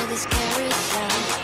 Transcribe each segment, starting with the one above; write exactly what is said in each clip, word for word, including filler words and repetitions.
the scary sound.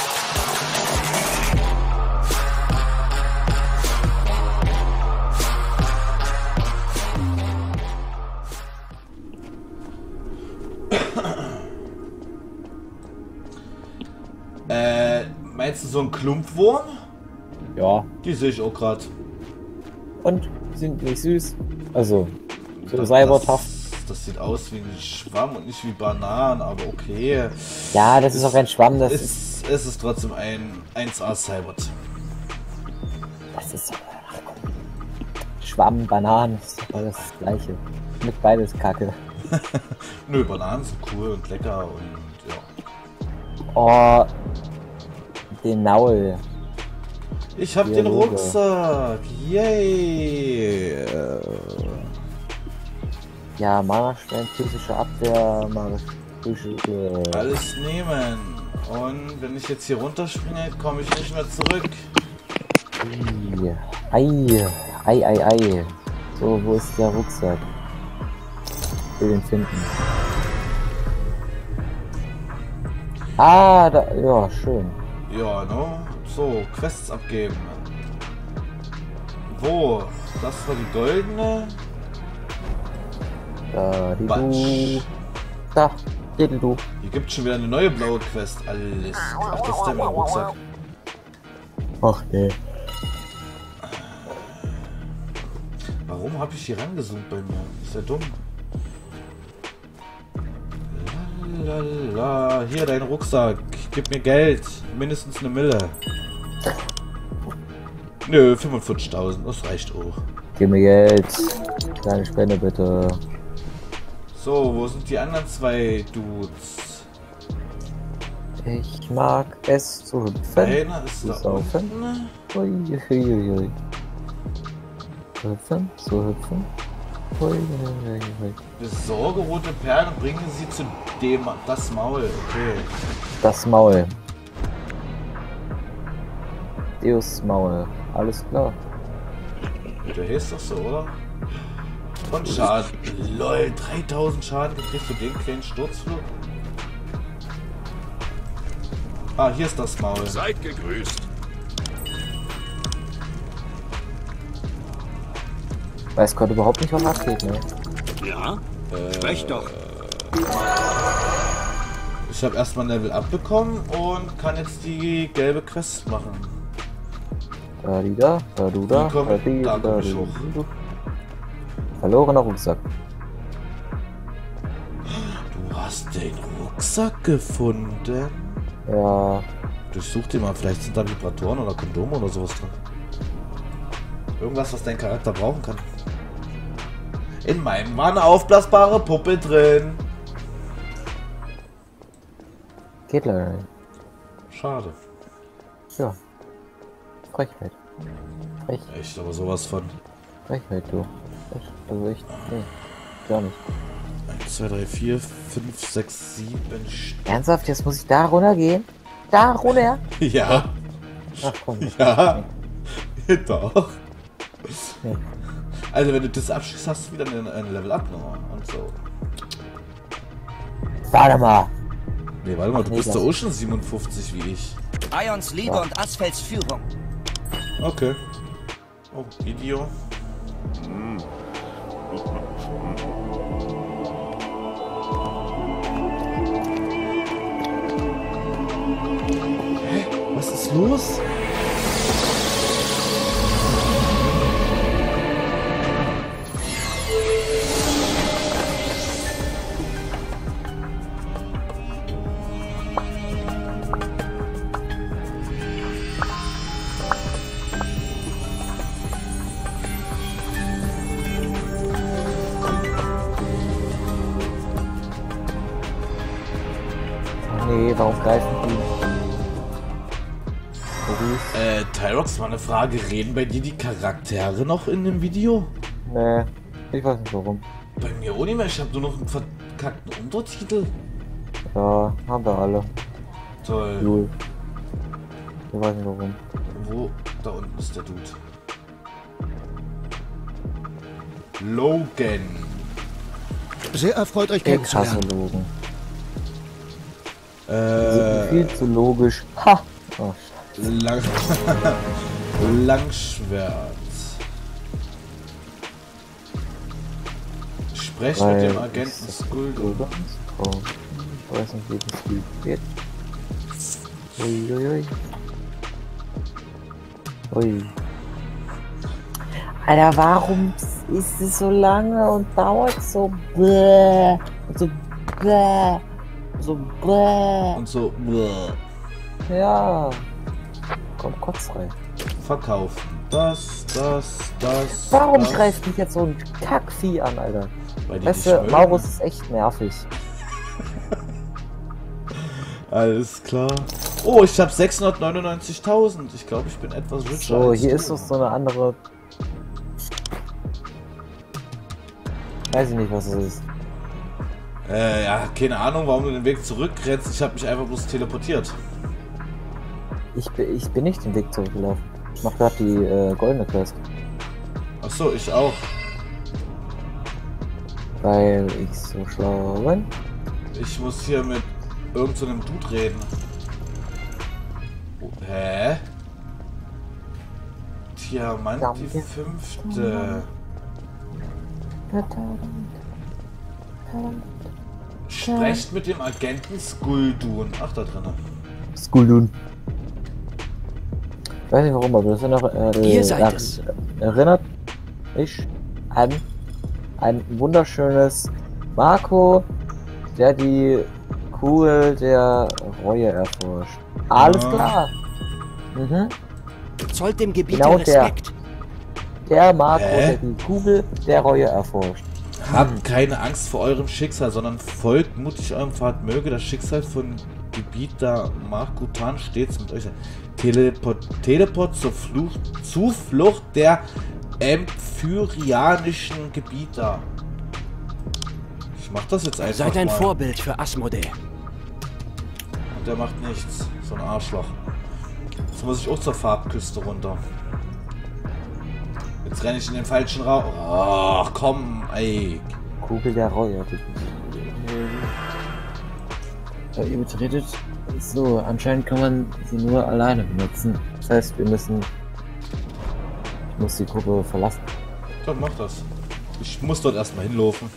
Äh, meinst du so ein Klumpwurm? Ja. Die sehe ich auch gerade. Und? Die sind nicht süß. Also, so Das, cybertough. das sieht aus wie ein Schwamm und nicht wie Bananen, aber okay. Ja, das ist auch kein Schwamm, das ist... ist... Es ist trotzdem ein eins A Cybert. Das ist... Ach, komm. Schwamm, Bananen, das ist doch alles das Gleiche. Mit beides Kacke. Nö, Bananen sind cool und lecker und ja. Oh, den Naul. Ich hab den Dialoge. Rucksack. Yay. Ja, Mana-Stein, physische Abwehr, magische... Alles nehmen. Und wenn ich jetzt hier runterspringe, komme ich nicht mehr zurück. Ei, ei, ei, ei. So, wo ist der Rucksack? Ich will den finden. Ah, da, ja, schön. Ja, ne? So, Quests abgeben. Wo? Das war die goldene. Da, die Batsch. du. Da, hier die du. Hier gibt schon wieder eine neue blaue Quest. Alles. Ach, das ist der mit dem Rucksack. Ach nee. Warum habe ich hier rangezoomt bei mir? Ist ja dumm. Lalala. Hier dein Rucksack. Gib mir Geld. Mindestens eine Mille. Nö, fünfundvierzigtausend. Das reicht auch. Gib mir Geld. Kleine Spende bitte. So, wo sind die anderen zwei Dudes? Ich mag es zu hüpfen. Einer ist Zu da saufen. unten. Ui, ui, ui, ui. Zu hüpfen, zu hüpfen. Ui, ui, ui, ui. Besorge rote Perlen und bringe sie zu dem... Das Maul. Okay. Das Maul. Deus Maul. Alles klar. Der heißt doch so, oder? Und Schaden. Lol, dreitausend Schaden gekriegt für den kleinen Sturzflug. Ah, hier ist das Maul. Seid gegrüßt. Weiß Gott überhaupt nicht, was abgeht, ne? Ja? Sprecht doch. Ich habe erstmal ein Level abbekommen und kann jetzt die gelbe Quest machen. Da, die da, da, du da, Die kommen- da, die, da da, komm ich die, hoch. du. Verlorener Rucksack. Du hast den Rucksack gefunden. Ja, Durchsuch den mal, vielleicht sind da Vibratoren oder Kondome oder sowas drin. Irgendwas, was dein Charakter brauchen kann. In meinem war eine aufblasbare Puppe drin. geht leider nicht. Schade. Ja. Frechheit. Frech, Echt, aber sowas von. Frechheit, du. Echt, also echt, nee. Gar nicht. eins, zwei, drei, vier, fünf, sechs, sieben Stück. Ernsthaft, jetzt muss ich da runtergehen? Da runter? Ja. Ach komm. Ja. Doch. Nee. Also wenn du das abschließt, hast du wieder ein, ein Level Up nochmal und so. Warte mal. Nee, warte mal, du nee, bist das- doch auch schon siebenundfünfzig wie ich. Ions Liebe Ja. und Asphalts Führung. Okay. Oh, Video. Hä? Was ist los? Oh nee, warum greifen die? Maurice? Äh, Tyrox, mal eine Frage. Reden bei dir die Charaktere noch in dem Video? Nee, ich weiß nicht warum. Bei mir auch nicht mehr. Ich habe nur noch einen verkackten Untertitel. Ja, haben wir alle. Toll. Cool. Ich weiß nicht warum. Wo? Da unten ist der Dude. Logan. Sehr erfreut, euch kennenzulernen. Kassologen. Äh, viel zu logisch. Ha! Oh, Lang Langschwert. Sprecht mit dem Agenten Skuldo. Oh, ich weiß nicht, wie das Spiel geht. Uiuiui. Ui. Alter, warum ist es so lange und dauert so bläh, so bläh, so bläh. Und so. Bläh. Ja. Komm, kotz rein. Verkaufen. Das, das, das. Warum das. greift mich jetzt so ein Kackvieh an, Alter? Weil die Weißt dich du, mögen. Maurus ist echt nervig. Alles klar. Oh, ich habe sechshundertneunundneunzigtausend. Ich glaube, ich bin etwas richer. So, als hier du. ist noch so eine andere. Weiß ich nicht, was es ist. Äh, ja, keine Ahnung, warum du den Weg zurückrennst. Ich habe mich einfach bloß teleportiert. Ich bin, ich bin nicht den Weg zurückgelaufen. Ich mach grad die äh, goldene Quest. Ach so, ich auch. Weil ich so schlau bin. Ich muss hier mit irgend so einem Dude reden. Oh, hä? Diamant die fünfte. Sprecht mit dem Agenten Skuldun. Ach, da drin. Skuldun. Ich weiß nicht warum, aber das ist noch, äh, Ihr seid er, es. erinnert mich an ein wunderschönes Marco, der die Kugel der Reue erforscht. Alles Ja. klar. Mhm. Zollt dem Gebiet Genau der. Respekt. Der Marco, Hä? der die Kugel der Reue erforscht. Habt keine Angst vor eurem Schicksal, sondern folgt mutig eurem Pfad. Möge das Schicksal von Gebiet der Markutan stets mit euch sein. Teleport, Teleport zur Flucht, Zuflucht der empyrianischen Gebieter. Ich mach das jetzt einfach Seid ein mal. Vorbild für Asmodee. Und der macht nichts. So ein Arschloch. Jetzt muss ich auch zur Farbküste runter. Jetzt renne ich in den falschen Raum. Ach komm, ey. Kugel der Reue. Ja, ihr betretet. So, anscheinend kann man sie nur alleine benutzen. Das heißt, wir müssen. Ich muss die Gruppe verlassen. Dann mach das. Ich muss dort erstmal hinlaufen.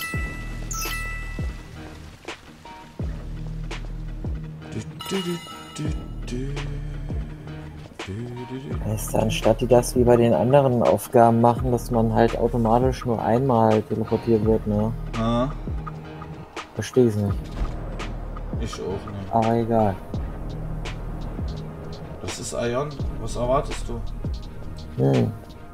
Heißt, anstatt die das wie bei den anderen Aufgaben machen, dass man halt automatisch nur einmal teleportiert wird, ne? Ah, Verstehe ich nicht. ich auch nicht. Aber egal. Das ist Ion. Was erwartest du? Hm.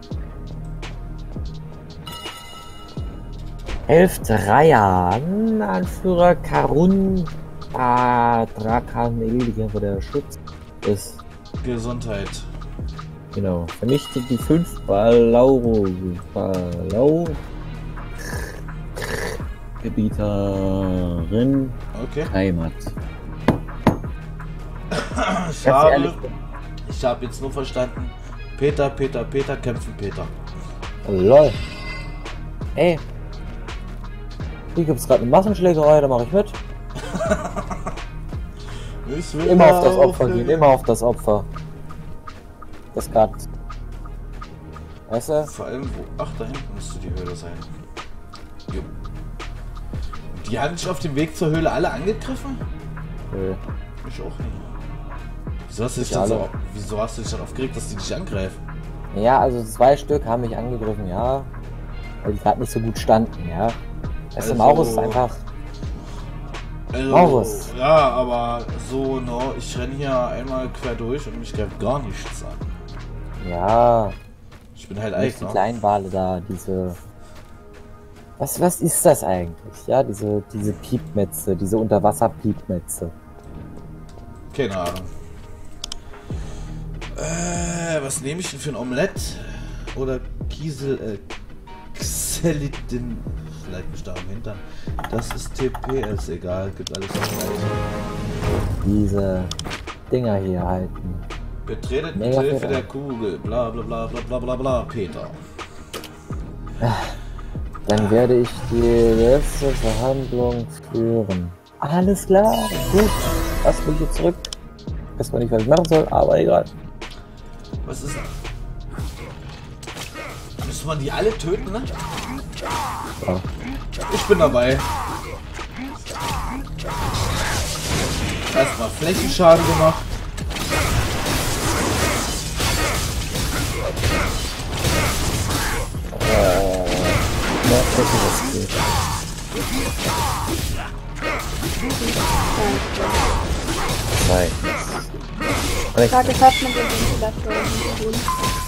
Elf Dreier. Anführer Karun Drakan Kämpfer der Schutz ist. Gesundheit. Genau. Vernichtet die fünf Balauro. Balau. Gebieterin. Okay. Heimat. Ich Ganz habe, ehrlich. ich habe jetzt nur verstanden. Peter, Peter, Peter, kämpfen Peter. Oh, lol. Ey. Hier gibt es gerade eine Massenschlägerei, da mache ich mit. Ich will Immer da auf das Opfer auflegen. gehen, immer auf das Opfer. Das gerade. Weißt du? Vor allem, wo. Ach, da hinten müsste die Höhle sein. Jo. Die haben dich auf dem Weg zur Höhle alle angegriffen? Nö. Ich auch nicht. Wieso hast du dich Nicht dann so, alle. wieso hast du dich dann aufgeregt, dass die dich angreifen? Ja, also zwei Stück haben mich angegriffen, ja. Weil die gerade nicht so gut standen, ja. Weißt du, Also- Maurus ist einfach. Also, Maurus. ja, aber so, no, ich renne hier einmal quer durch und mich greift gar nichts an. Ja. Ich bin halt Nicht echt, die ne? Kleinwale da, diese. Was, was ist das eigentlich? Ja, diese, diese Piepmetze, diese Unterwasser-Piepmetze. Keine Ahnung. Äh, was nehme ich denn für ein Omelett? Oder Kiesel, äh, Xelidin. Vielleicht mich da am Hintern. Das ist T P S, egal, gibt alles das gleiche. Diese Dinger hier halten. Betretet mit Mega Hilfe fair. der Kugel, bla bla bla bla bla bla bla, Peter. Dann werde ich die letzte Verhandlung führen. Alles klar, gut. Lass mich jetzt zurück. Ich weiß mal nicht, was ich machen soll, aber egal. Was ist... Müssen wir die alle töten, ne? Ja. Ich bin dabei. Erstmal Flächenschaden gemacht. Äh, mehr Fläche, das geht. Nein. Ich frage, was hat man den Ventilator zu tun?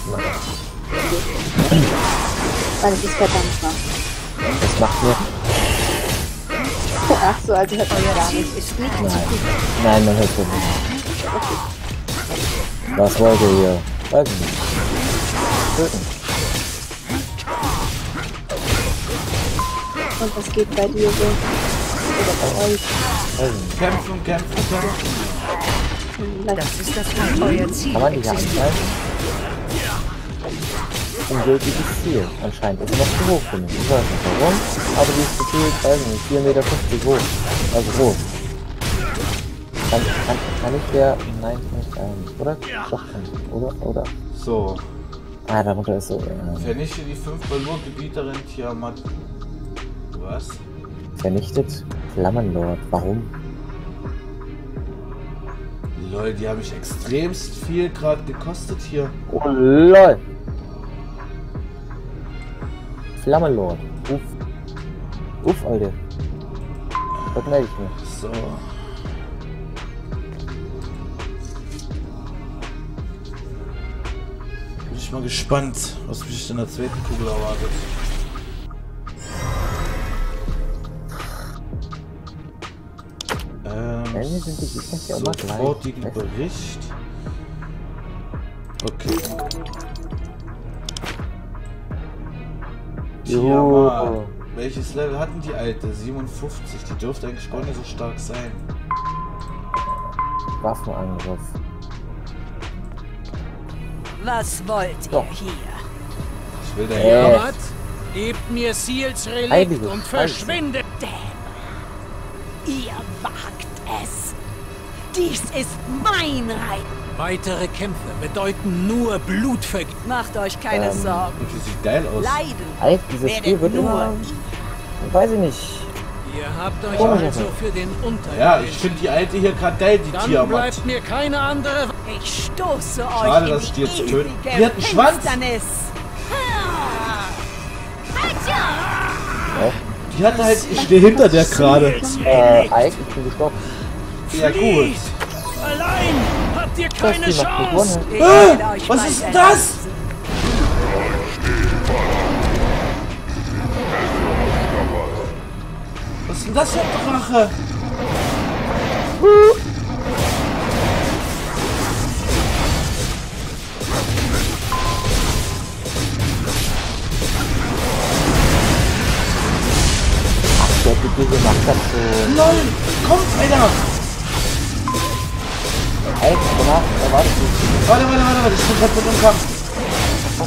Weil es ist verdammt warm. Das macht mir. Ach so, also hört man ja gar nicht. Nein. Nein, man hört es nicht. Was wollt ihr hier? Weiß ich nicht. Töten. Und was geht bei dir so? Oder bei euch? Weiß ich nicht. Kämpfen, kämpfen, kämpfen. Das ist das euer Ziel. Kann man nicht angreifen? Ungültiges Ziel. Anscheinend ist er noch zu hoch für mich. Ich weiß nicht warum, aber die ist gefühlt, weiß ich nicht, vier Meter fünfzig hoch. Also hoch. Kann, kann, kann ich der... Nein, nicht, ähm, oder? Doch, kann, oder? Oder? So. Ah, darunter ist so... Ähm, Vernichte die fünf Balur-Gebieterin Tiamat. Was? vernichtet. Flammenlord. Warum? Lol, die haben mich extremst viel gerade gekostet hier. Oh, lol. Flammenlord. Uff. Uff, Alter. Das merke ich mir. So. Bin ich mal gespannt, was mich in der zweiten Kugel erwartet. Ähm, Ende sind die Gegner ja immer gleich. sofortigen Weißt du? Bericht. Okay. Jo. Tiamat. Welches Level hatten die alte? siebenundfünfzig. Die dürfte eigentlich gar nicht so stark sein. Waffenangriff. Was wollt ihr Doch. hier? Ich will da Äh. hier. Tiamat, gebt mir Seals Relikt Heilige und Scheiße. verschwindet. Ihr wagt es. Dies ist mein Reich. Weitere Kämpfe bedeuten nur Blutvergießen. Macht euch keine Ähm, Sorgen. Und die sieht geil aus. Leiden Alter, dieses Spiel werdet wird nur immer... Weiß ich nicht. Ihr habt euch Komisch, also Alter. für den Untergang Ja, ich finde die alte hier gerade geil, die Dann Tiamat. bleibt mir keine andere... Ich stoße Schade, euch dass in ich die die jetzt töte. ewige Die hat einen Schwanz. Finsternis. Die hatte halt, ich stehe hinter der gerade. Äh, Ike, ich bin gestorben. Ja gut. Allein habt ihr Das keine Spiel macht Chance. gewonnen. Ich Ah, werde euch was bald ist denn das? erlösen. Was ist denn das für ein Drache? Der Typ gemacht hat so... Lol, kommt einer! Ike, danach, da war das Warte, warte, warte, warte, ich bin gerade mit dem Kampf.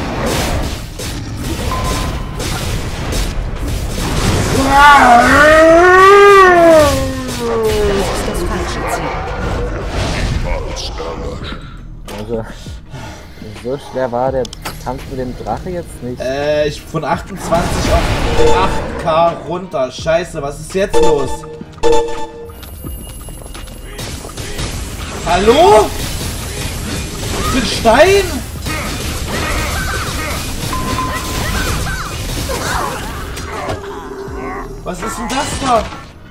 Das falsche Ziel. Also, so schwer war der Kampf mit dem Drache jetzt nicht. Äh, ich von achtundzwanzig auf acht K runter. Scheiße, was ist jetzt los? Hallo? Ich bin Stein? Was ist denn das da?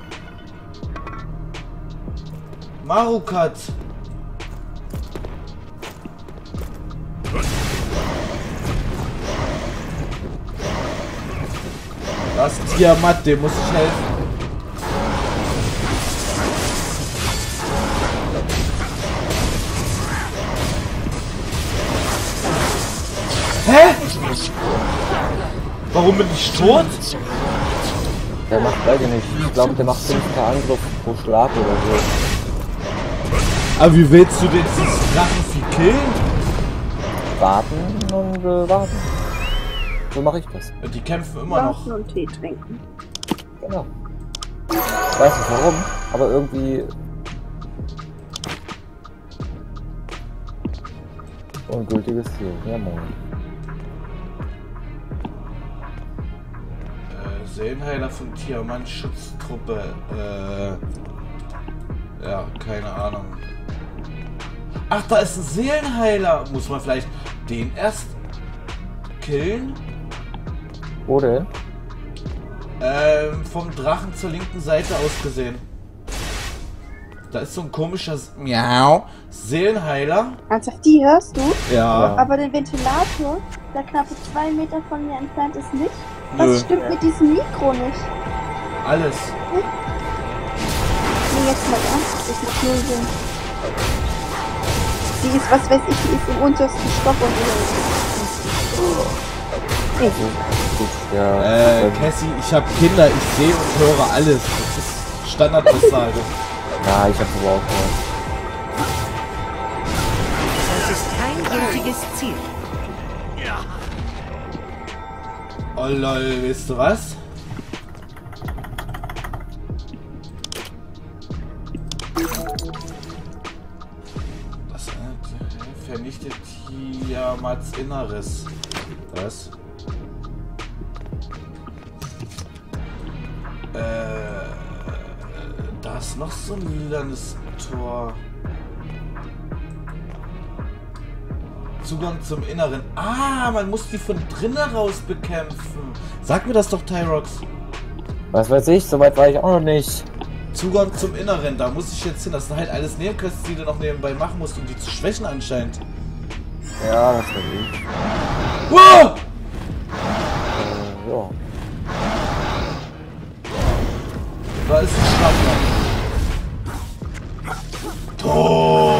Marukat. Das Tiamat, dem muss ich helfen. Hä? Warum bin ich tot? Der macht, weiß ich nicht, ich glaube der macht fünf K Angriff pro Schlag oder so. Aber wie willst du denn dieses Drachenvieh killen? Warten und äh, warten. So mache ich das. Die kämpfen immer noch. Warten und Tee trinken. Genau. Ich weiß nicht warum, aber irgendwie Ungültiges Ziel. Ja, moin. Äh, Seelenheiler von Tiamat-Schutztruppe. Äh. Ja, keine Ahnung. Ach, da ist ein Seelenheiler. Muss man vielleicht den erst killen? Wo denn? Ähm, vom Drachen zur linken Seite aus gesehen. Da ist so ein komischer Miau Seelenheiler. Ernsthaft, die hörst du? Ja. Aber den Ventilator, der knappe zwei Meter von mir entfernt ist nicht. Was Nö. stimmt mit diesem Mikro nicht? Alles. Nee, jetzt mal ernst, ich muss nur sehen. Die ist, was weiß ich, die ist im untersten Stock und Gut, ja. Äh, ähm, Cassie, ich habe Kinder, ich sehe und höre alles. Das ist Standardaussage. ja, ich hab's aber auch gehört. Das ist kein gültiges Ziel. Oh lol, weißt du was? Das äh, vernichtet Tiamats Inneres. Was? Äh, da ist noch so ein lilanes Tor. Zugang zum Inneren. Ah, man muss die von drinnen raus bekämpfen. Sag mir das doch, Tyrox. Was weiß ich, soweit war ich auch noch nicht. Zugang zum Inneren, da muss ich jetzt hin. Das sind halt alles Nebenquests, die du noch nebenbei machen musst, um die zu schwächen anscheinend. Ja, das weiß ich. Wow! Äh, ja. Da ist ein Schnappler. Tot!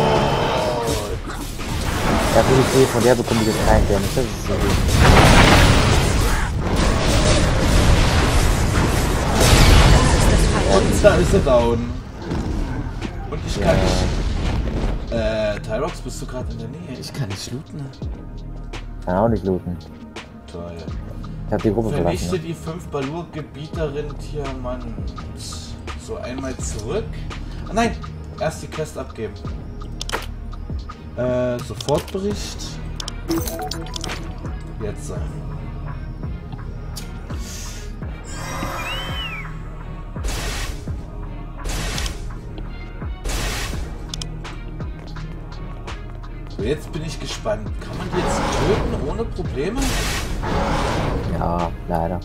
Ja, gut, ich sehe, von der bekomme ich jetzt keinen Damage. Das ist so gut. Und da ist er down. Und ich kann Ja. nicht... Äh, Tyrox, bist du gerade in der Nähe? Ich kann nicht looten. Kann auch nicht looten. Toll. Ich hab die Gruppe verlassen. Vernichte Ne? die fünf Balur-Gebieterin Tiamant. So, einmal zurück. Ah, nein! Erst die Quest abgeben. Äh, Sofortbericht. Jetzt. So, jetzt bin ich gespannt. Kann man die jetzt töten ohne Probleme? Ja, leider.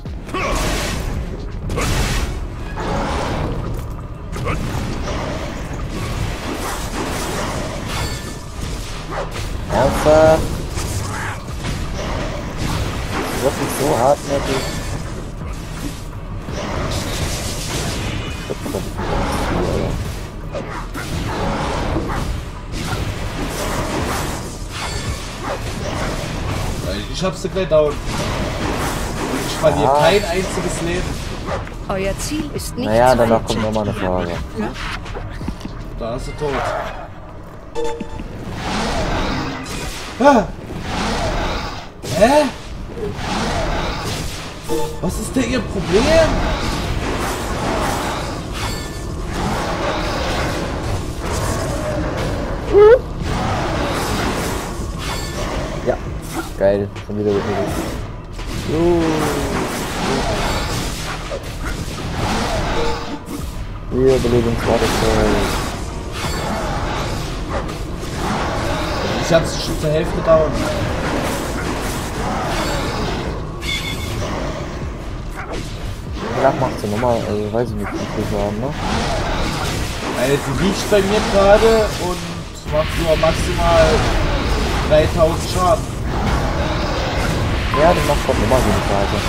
Ernsthaft? Wirklich so hartnäckig? Ich hab's gleich down. Und ich verliere Ah. kein einziges Leben. Euer Ziel ist nicht Naja, zu danach weit. kommt nochmal eine Frage. Da ist er tot. Ah. Hä? Was ist denn ihr Problem? Ja, geil. Schon wieder mit mir. Wiederbelebungswarte. Ich hab's schon zur Hälfte down. Danach macht sie nochmal, also weiß ich nicht, wie viel wir haben, ne? Also sie liegt bei mir gerade und macht nur maximal dreitausend Schaden. Ja, die macht doch immer so eine Seite.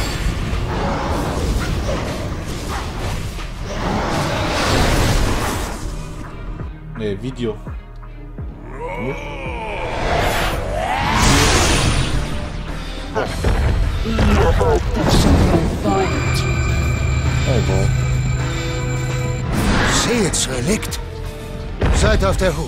Ne, Video. Oh boy. Seelsrelikt. Seid auf der Hut.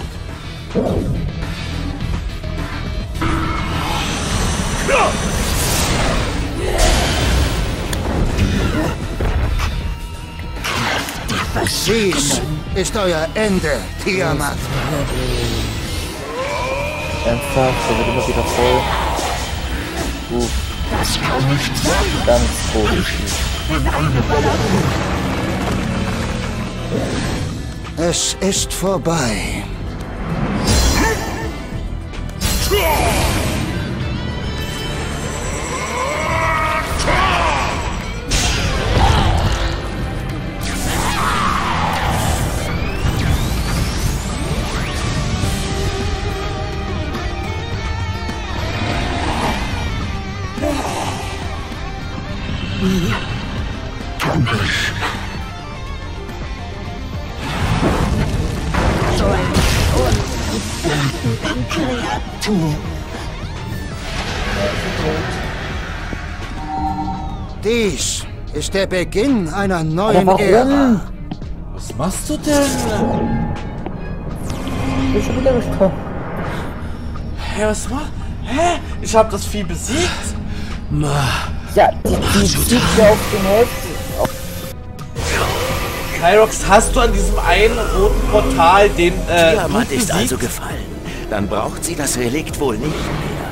Dies ist euer Ende, Tiamat. Ernsthaft, der wird immer wieder voll. Uh. Ganz positiv. Es ist vorbei. Dies ist der Beginn einer neuen Ära. Was machst du denn? Ich bin schon wieder gestorben. Hä, was mach? Hä? Ich hab das Vieh besiegt? Ja, die, die zieht ja auf den Hälfte. Kyrox, hast du an diesem einen roten Portal den äh, Tiamat ist besiegt? also gefallen. Dann braucht sie das Relikt wohl nicht mehr.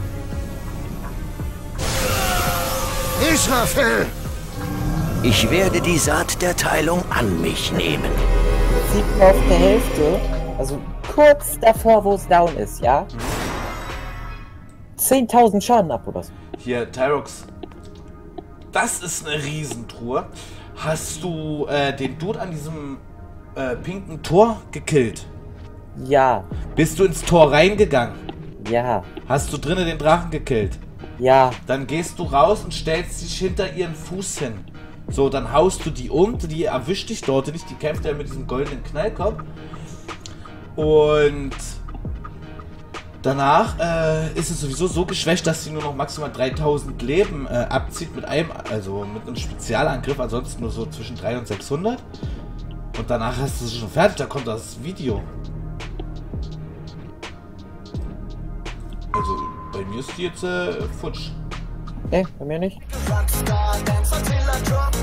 Israfel! Ich werde die Saat der Teilung an mich nehmen. Zieht auf der Hälfte, also kurz davor, wo es down ist, ja? zehntausend Schaden ab oder so. Hier, Tyrox. Das ist eine Riesentruhe. Hast du äh, den Dude an diesem äh, pinken Tor gekillt? Ja. Bist du ins Tor reingegangen? Ja. Hast du drinnen den Drachen gekillt? Ja. Dann gehst du raus und stellst dich hinter ihren Fuß hin. So, dann haust du die um, die erwischt dich dort nicht, die kämpft ja mit diesem goldenen Knallkopf. Und danach äh, ist es sowieso so geschwächt, dass sie nur noch maximal dreitausend Leben äh, abzieht mit einem, also mit einem Spezialangriff, ansonsten nur so zwischen dreihundert und sechshundert. Und danach hast du sie schon fertig, da kommt das Video. Also bei mir ist die jetzt äh, futsch. Nee, bei mir nicht.